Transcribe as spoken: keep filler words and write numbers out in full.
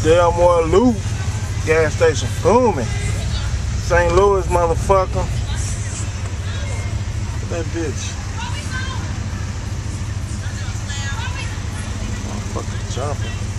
Delmore Loop gas station booming. Saint Louis, motherfucker. Look at that bitch. Motherfucker jumping.